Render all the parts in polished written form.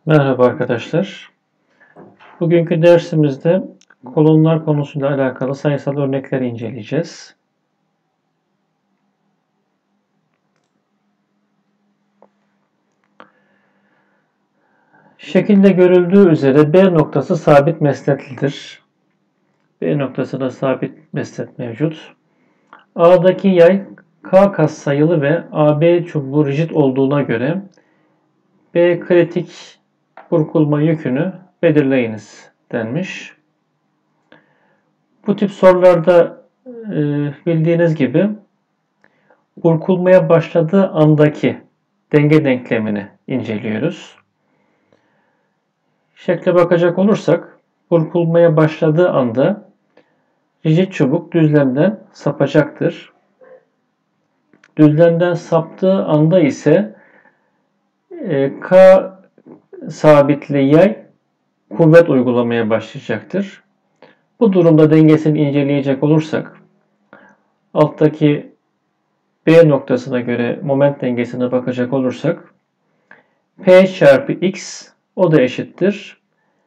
Merhaba arkadaşlar. Bugünkü dersimizde kolonlar konusuyla alakalı sayısal örnekleri inceleyeceğiz. Şekilde görüldüğü üzere B noktası sabit mesnetlidir. B noktasında sabit mesnet mevcut. A'daki yay K katsayılı ve AB çubuğu rigid olduğuna göre B kritik burkulma yükünü belirleyiniz denmiş. Bu tip sorularda bildiğiniz gibi burkulmaya başladığı andaki denge denklemini inceliyoruz. Şekle bakacak olursak, burkulmaya başladığı anda rigid çubuk düzlemden sapacaktır. Düzlemden saptığı anda ise K sabitli yay kuvvet uygulamaya başlayacaktır. Bu durumda dengesini inceleyecek olursak, alttaki B noktasına göre moment dengesine bakacak olursak, P çarpı X o da eşittir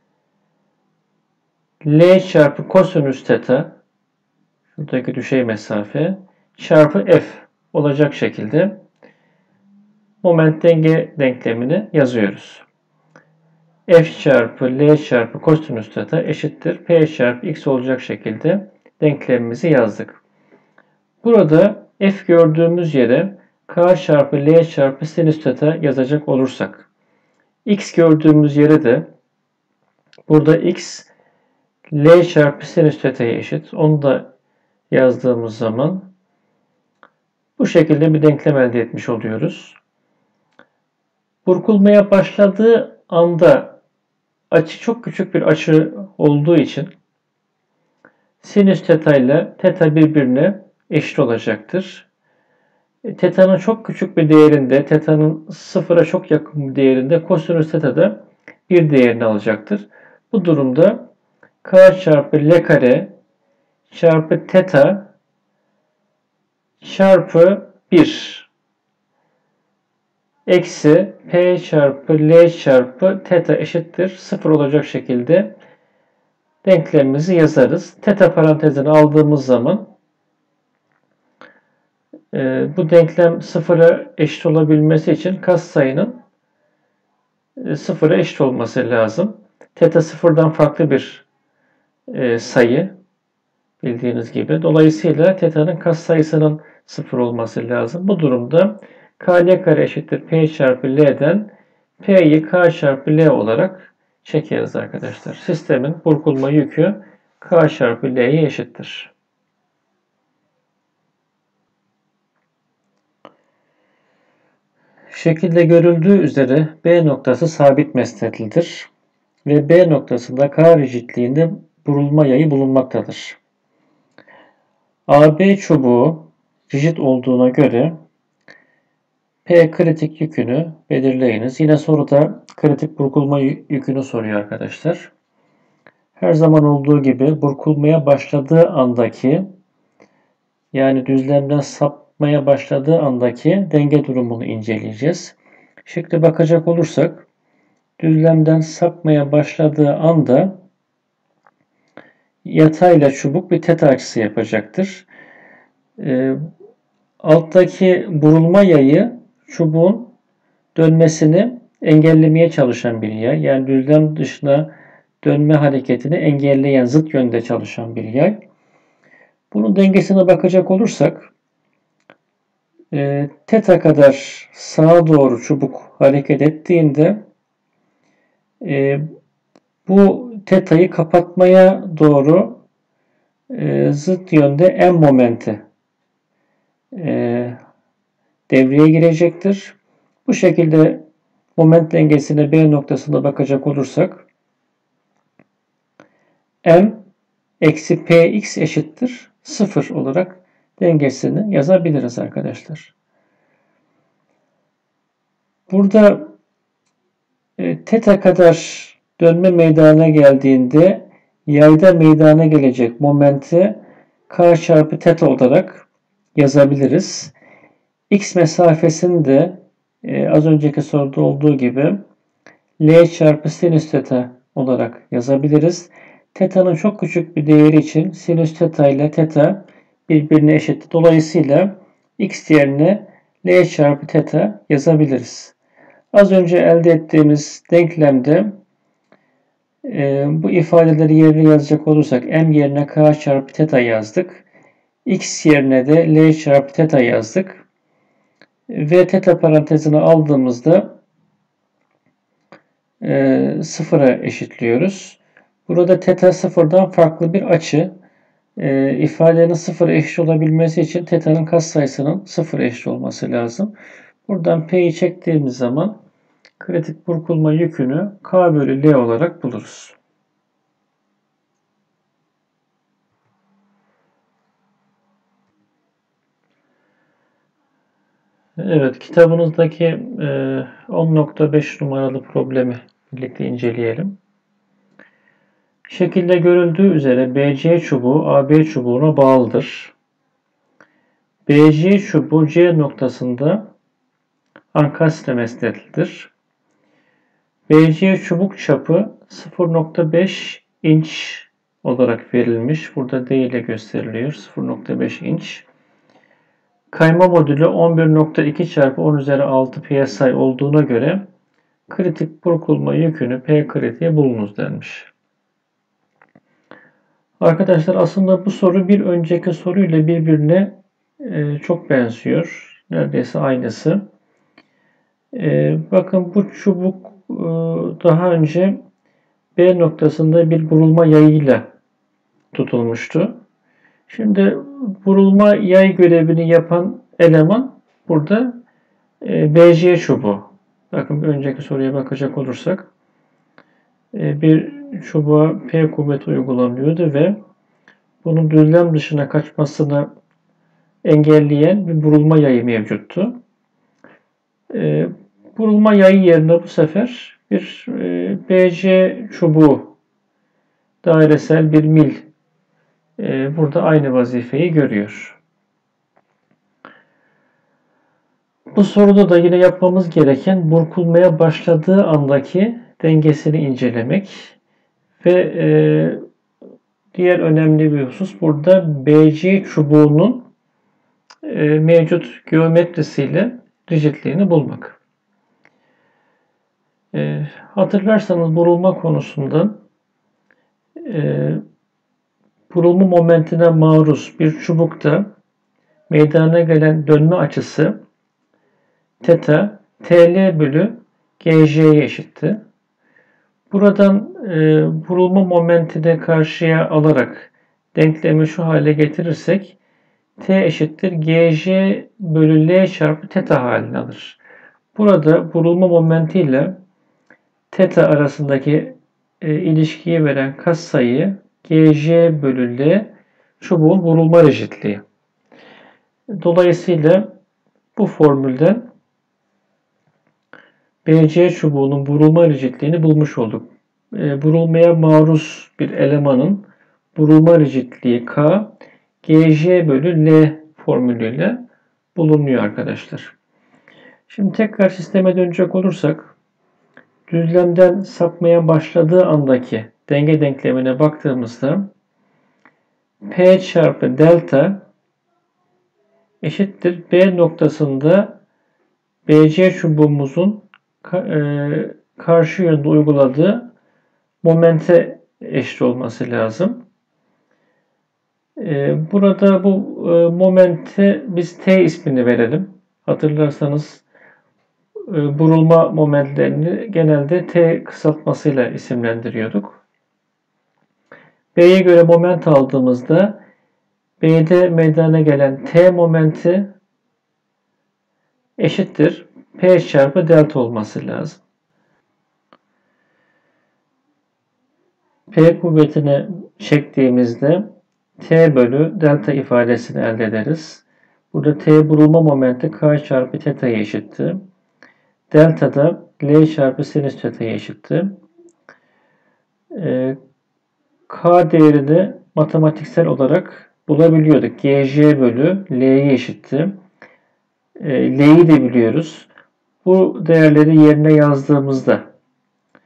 L çarpı kosinüs theta, şuradaki düşey mesafe, çarpı F olacak şekilde moment denge denklemini yazıyoruz. F çarpı L çarpı kosinüs theta eşittir P çarpı X olacak şekilde denklemimizi yazdık. Burada F gördüğümüz yere K çarpı L çarpı sinüs theta yazacak olursak, X gördüğümüz yere de burada X L çarpı sinüs theta'ya eşit. Onu da yazdığımız zaman bu şekilde bir denklem elde etmiş oluyoruz. Burkulmaya başladığı anda açı çok küçük bir açı olduğu için sinüs theta ile theta birbirine eşit olacaktır. Theta'nın çok küçük bir değerinde, theta'nın sıfıra çok yakın bir değerinde kosinüs theta da bir değerini alacaktır. Bu durumda K çarpı L kare çarpı theta çarpı 1 eksi P çarpı L çarpı theta eşittir 0 olacak şekilde denklemimizi yazarız. Theta parantezini aldığımız zaman bu denklem sıfıra eşit olabilmesi için katsayının sıfıra eşit olması lazım. Theta sıfırdan farklı bir sayı bildiğiniz gibi. Dolayısıyla theta'nın katsayısının 0 olması lazım. Bu durumda K kare eşittir P çarpı L'den P'yi K çarpı L olarak çekeriz arkadaşlar. Sistemin burkulma yükü K çarpı L'ye eşittir. Şekilde görüldüğü üzere B noktası sabit mesnetlidir ve B noktasında K rigidliğinde burulma yayı bulunmaktadır. AB çubuğu rigid olduğuna göre P kritik yükünü belirleyiniz. Yine soruda kritik burkulma yükünü soruyor arkadaşlar. Her zaman olduğu gibi burkulmaya başladığı andaki, yani düzlemden sapmaya başladığı andaki denge durumunu inceleyeceğiz. Şekle bakacak olursak, düzlemden sapmaya başladığı anda yatayla çubuk bir theta açısı yapacaktır. Alttaki burulma yayı çubuğun dönmesini engellemeye çalışan bir yay. Yani düzlem dışına dönme hareketini engelleyen, zıt yönde çalışan bir yay. Bunun dengesine bakacak olursak theta kadar sağa doğru çubuk hareket ettiğinde bu theta'yı kapatmaya doğru zıt yönde M momenti devreye girecektir. Bu şekilde moment dengesine B noktasında bakacak olursak M eksi Px eşittir 0 olarak dengesini yazabiliriz arkadaşlar. Burada theta kadar dönme meydana geldiğinde yayda meydana gelecek momenti K çarpı theta olarak yazabiliriz. X mesafesini de az önceki soruda olduğu gibi L çarpı sinüs teta olarak yazabiliriz. Teta'nın çok küçük bir değeri için sinüs teta ile teta birbirine eşit. Dolayısıyla x yerine L çarpı teta yazabiliriz. Az önce elde ettiğimiz denklemde bu ifadeleri yerine yazacak olursak m yerine k çarpı teta yazdık. X yerine de L çarpı teta yazdık. Ve teta parantezine aldığımızda sıfıra eşitliyoruz. Burada teta sıfırdan farklı bir açı. İfadenin sıfıra eşit olabilmesi için teta'nın katsayısının sıfıra eşit olması lazım. Buradan P'yi çektiğimiz zaman kritik burkulma yükünü K bölü L olarak buluruz. Evet, kitabınızdaki 10.5 numaralı problemi birlikte inceleyelim. Şekilde görüldüğü üzere BC çubuğu AB çubuğuna bağlıdır. BC çubuğu C noktasında ankastre mesnetlidir. BC çubuk çapı 0.5 inç olarak verilmiş. Burada D ile gösteriliyor. 0.5 inç. Kayma modülü 11.2 çarpı 10 üzeri 6 psi olduğuna göre kritik burkulma yükünü P kritiğe bulunuz denmiş. Arkadaşlar aslında bu soru bir önceki soruyla birbirine çok benziyor. Neredeyse aynısı. Bakın bu çubuk daha önce B noktasında bir burulma yayıyla tutulmuştu. Şimdi burulma yay görevini yapan eleman burada BC çubuğu. Bakın bir önceki soruya bakacak olursak bir çubuğa P kuvveti uygulanıyordu ve bunun düzlem dışına kaçmasını engelleyen bir burulma yayı mevcuttu. Burulma yayı yerine bu sefer bir BC çubuğu dairesel bir mil burada aynı vazifeyi görüyor. Bu soruda da yine yapmamız gereken burkulmaya başladığı andaki dengesini incelemek ve diğer önemli bir husus burada BC çubuğunun mevcut geometrisiyle rigidliğini bulmak. Hatırlarsanız burulma konusunda burulma momentine maruz bir çubukta meydana gelen dönme açısı teta TL bölü GJ'ye eşitti. Buradan burulma momenti de karşıya alarak denklemi şu hale getirirsek T eşittir GJ bölü L çarpı teta halini alır. Burada burulma momenti ile teta arasındaki ilişkiyi veren katsayı GJ bölü L çubuğun burulma rigidliği. Dolayısıyla bu formülden BC çubuğunun burulma rigidliğini bulmuş olduk. Burulmaya maruz bir elemanın burulma rigidliği K, GJ bölü L formülüyle bulunuyor arkadaşlar. Şimdi tekrar sisteme dönecek olursak, düzlemden sapmaya başladığı andaki denge denklemine baktığımızda P çarpı delta eşittir B noktasında BC çubuğumuzun karşı yönde uyguladığı momente eşit olması lazım. Burada bu momente biz T ismini verelim. Hatırlarsanız burulma momentlerini genelde T kısaltmasıyla isimlendiriyorduk. B'ye göre moment aldığımızda B'de meydana gelen T momenti eşittir P çarpı delta olması lazım. P kuvvetini çektiğimizde T bölü delta ifadesini elde ederiz. Burada T burulma momenti K çarpı teta'ya eşitti. Delta da L çarpı sinüs teta'ya eşitti. K değerini matematiksel olarak bulabiliyorduk. GJ bölü L'ye eşitti. L'yi de biliyoruz. Bu değerleri yerine yazdığımızda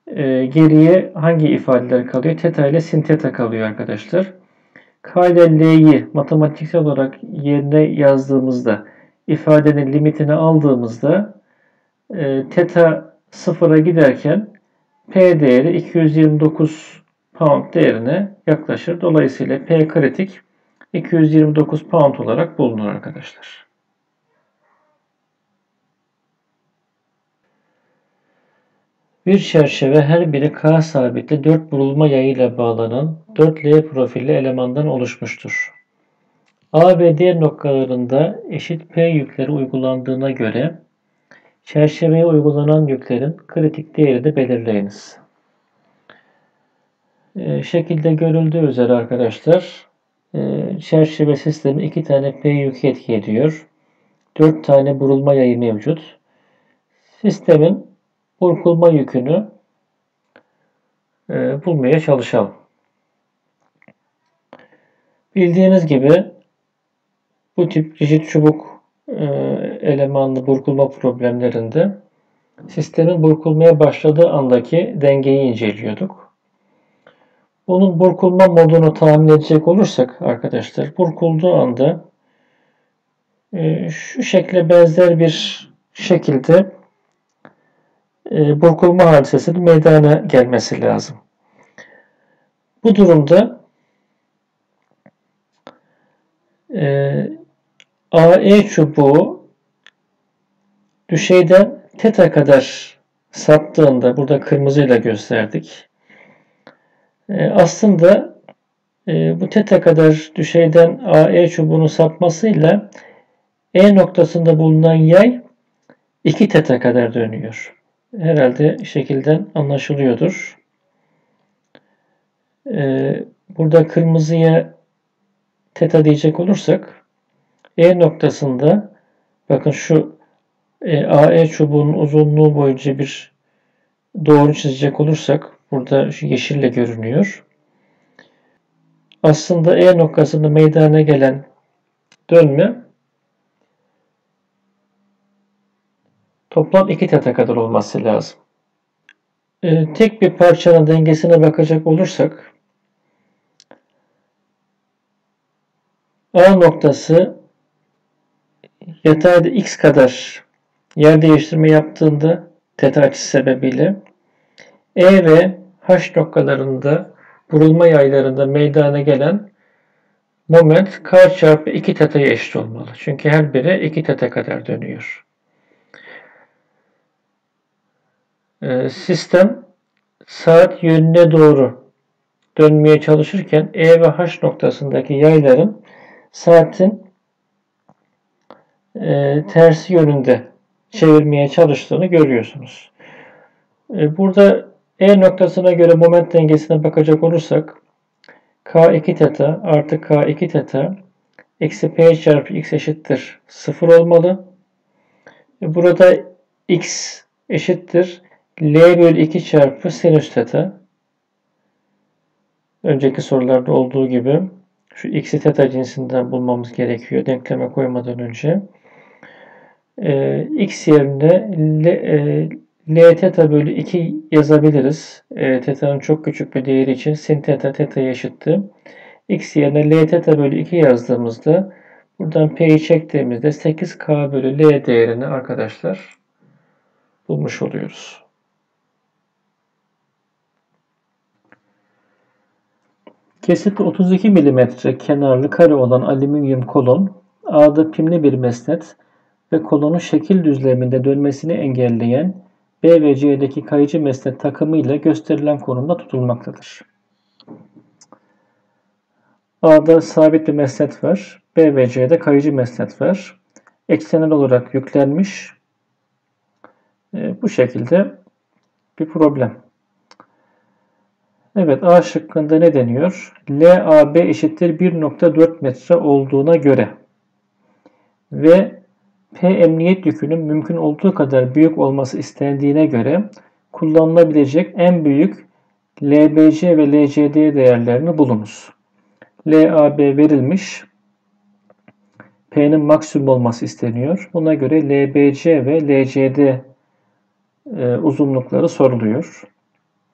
Geriye hangi ifadeler kalıyor? Teta ile sin teta kalıyor arkadaşlar. K ile L'yi matematiksel olarak yerine yazdığımızda, ifadenin limitini aldığımızda teta sıfıra giderken P değeri 229 pound değerine yaklaşır. Dolayısıyla P kritik 229 pound olarak bulunur arkadaşlar. Bir çerçeve her biri K sabitli 4 burulma yayıyla bağlanan 4L profilli elemandan oluşmuştur. A ve D noktalarında eşit P yükleri uygulandığına göre çerçeveye uygulanan yüklerin kritik değerini belirleyiniz. Şekilde görüldüğü üzere arkadaşlar çerçeve sistemi 2 tane P yükü etki ediyor. 4 tane burulma yayı mevcut. Sistemin burkulma yükünü bulmaya çalışalım. Bildiğiniz gibi bu tip rigid çubuk elemanlı burkulma problemlerinde sistemin burkulmaya başladığı andaki dengeyi inceliyorduk. Bunun burkulma modunu tahmin edecek olursak arkadaşlar, burkulduğu anda şu şekle benzer bir şekilde burkulma hadisesinin meydana gelmesi lazım. Bu durumda AE çubuğu düşeyden teta kadar saptığında, burada kırmızıyla gösterdik. Aslında bu teta kadar düşeyden AE çubuğunun sapmasıyla E noktasında bulunan yay 2 teta kadar dönüyor. Herhalde şekilden anlaşılıyordur. Burada kırmızıya teta diyecek olursak E noktasında bakın şu AE çubuğunun uzunluğu boyunca bir doğru çizecek olursak burada şu yeşille görünüyor. Aslında E noktasında meydana gelen dönme toplam 2 teta kadar olması lazım. Tek bir parçanın dengesine bakacak olursak A noktası yatayda x kadar yer değiştirme yaptığında teta açısı sebebiyle E ve H noktalarında burulma yaylarında meydana gelen moment K çarpı 2 teta'ya eşit olmalı. Çünkü her biri 2 teta kadar dönüyor. Sistem saat yönüne doğru dönmeye çalışırken E ve H noktasındaki yayların saatin tersi yönünde çevirmeye çalıştığını görüyorsunuz. Burada E noktasına göre moment dengesine bakacak olursak K2 teta artı K2 teta eksi P çarpı X eşittir 0 olmalı. Burada X eşittir L bölü 2 çarpı sinüs teta. Önceki sorularda olduğu gibi şu X'i teta cinsinden bulmamız gerekiyor denkleme koymadan önce. X yerine L teta bölü 2 yazabiliriz. Teta'nın çok küçük bir değeri için sin teta teta'ya eşitti. X yerine L teta bölü 2 yazdığımızda buradan P'yi çektiğimizde 8K bölü L değerini arkadaşlar bulmuş oluyoruz. Kesiti 32 mm kenarlı kare olan alüminyum kolon A'da pimli bir mesnet ve kolonun şekil düzleminde dönmesini engelleyen B ve C'deki kayıcı mesnet takımıyla gösterilen konumda tutulmaktadır. A'da sabit bir mesnet var. B ve C'de kayıcı mesnet var. Eksenel olarak yüklenmiş. Bu şekilde bir problem. Evet, A şıkkında ne deniyor? LAB eşittir 1.4 metre olduğuna göre ve P emniyet yükünün mümkün olduğu kadar büyük olması istendiğine göre kullanılabilecek en büyük LBC ve LCD değerlerini bulunuz. LAB verilmiş. P'nin maksimum olması isteniyor. Buna göre LBC ve LCD uzunlukları soruluyor.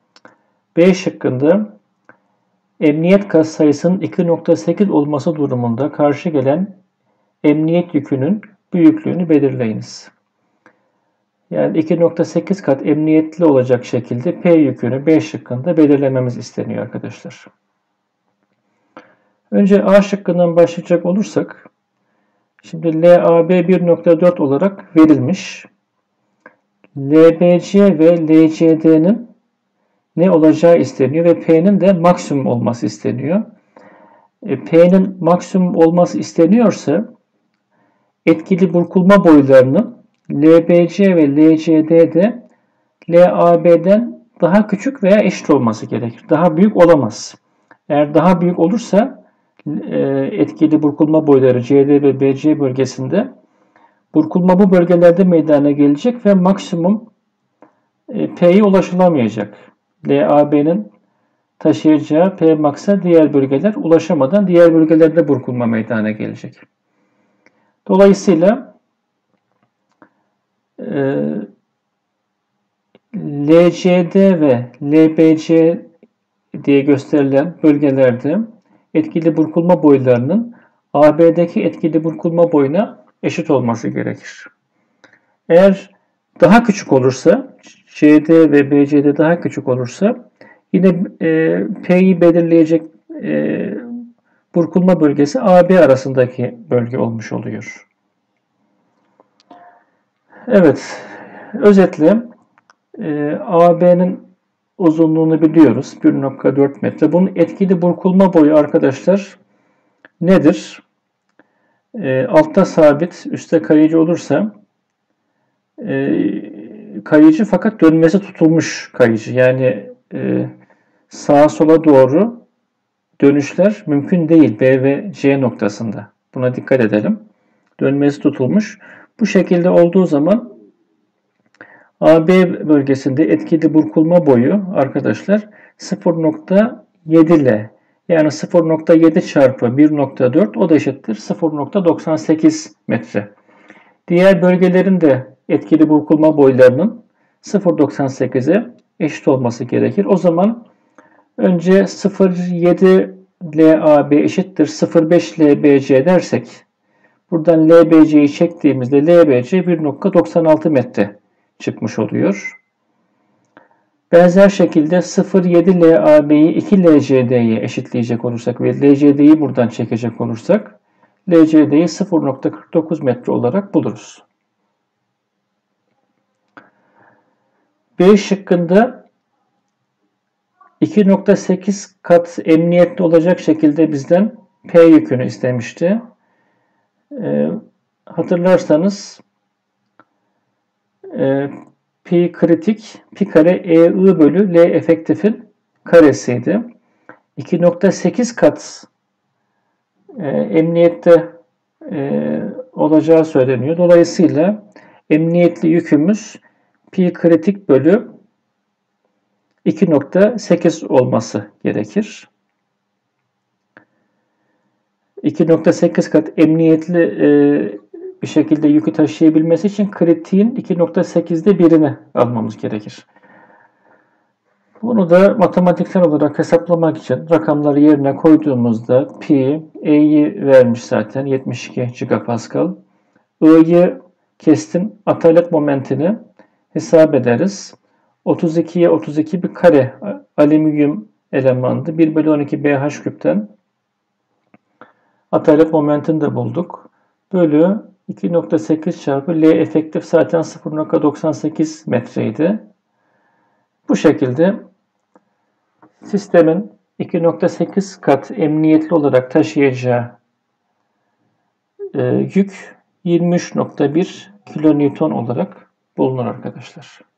B şıkkında emniyet katsayısının 2.8 olması durumunda karşı gelen emniyet yükünün büyüklüğünü belirleyiniz. Yani 2.8 kat emniyetli olacak şekilde P yükünü B şıkkında belirlememiz isteniyor arkadaşlar. Önce A şıkkından başlayacak olursak, şimdi LAB 1.4 olarak verilmiş. LBC ve LCD'nin ne olacağı isteniyor ve P'nin de maksimum olması isteniyor. P'nin maksimum olması isteniyorsa etkili burkulma boylarının LBC ve LCD'de LAB'den daha küçük veya eşit olması gerekir. Daha büyük olamaz. Eğer daha büyük olursa etkili burkulma boyları CD ve BC bölgesinde burkulma bu bölgelerde meydana gelecek ve maksimum P'ye ulaşılamayacak. LAB'nin taşıyacağı P max'a diğer bölgeler ulaşamadan diğer bölgelerde burkulma meydana gelecek. Dolayısıyla LCD ve LBC diye gösterilen bölgelerde etkili burkulma boylarının AB'deki etkili burkulma boyuna eşit olması gerekir. Eğer daha küçük olursa, CD ve BC'de daha küçük olursa yine P'yi belirleyecek burkulma bölgesi AB arasındaki bölge olmuş oluyor. Evet, özetle AB'nin uzunluğunu biliyoruz. 1.4 metre. Bunun etkili burkulma boyu arkadaşlar nedir? Altta sabit, üstte kayıcı olursa kayıcı fakat dönmesi tutulmuş kayıcı. Yani sağa sola doğru dönüşler mümkün değil B ve C noktasında. Buna dikkat edelim. Dönmesi tutulmuş. Bu şekilde olduğu zaman AB bölgesinde etkili burkulma boyu arkadaşlar 0.7 L. Yani 0.7 çarpı 1.4 o da eşittir 0.98 metre. Diğer bölgelerin de etkili burkulma boylarının 0.98'e eşit olması gerekir. O zaman önce 0.7 LAB eşittir 0.5 LBC dersek buradan LBC'yi çektiğimizde LBC 1.96 metre çıkmış oluyor. Benzer şekilde 0.7 LAB'yi 2 LCD'ye eşitleyecek olursak ve LCD'yi buradan çekecek olursak LCD'yi 0.49 metre olarak buluruz. B şıkkında 2.8 kat emniyetli olacak şekilde bizden P yükünü istemişti. Hatırlarsanız pi kritik pi kare EI bölü L efektifin karesiydi. 2.8 kat emniyette olacağı söyleniyor. Dolayısıyla emniyetli yükümüz pi kritik bölü 2.8 olması gerekir. 2.8 kat emniyetli bir şekilde yükü taşıyabilmesi için kritiğin 2.8'de birini almamız gerekir. Bunu da matematiksel olarak hesaplamak için rakamları yerine koyduğumuzda pi, E'yi vermiş zaten 72 gigapascal. I'yi kestim, atalet momentini hesap ederiz. 32'ye 32 bir kare alüminyum elemandı. 1 bölü 12 BH küpten atalet momentini de bulduk. Bölü 2.8 çarpı L efektif zaten 0.98 metreydi. Bu şekilde sistemin 2.8 kat emniyetli olarak taşıyacağı yük 23.1 kilonewton olarak bulunur arkadaşlar.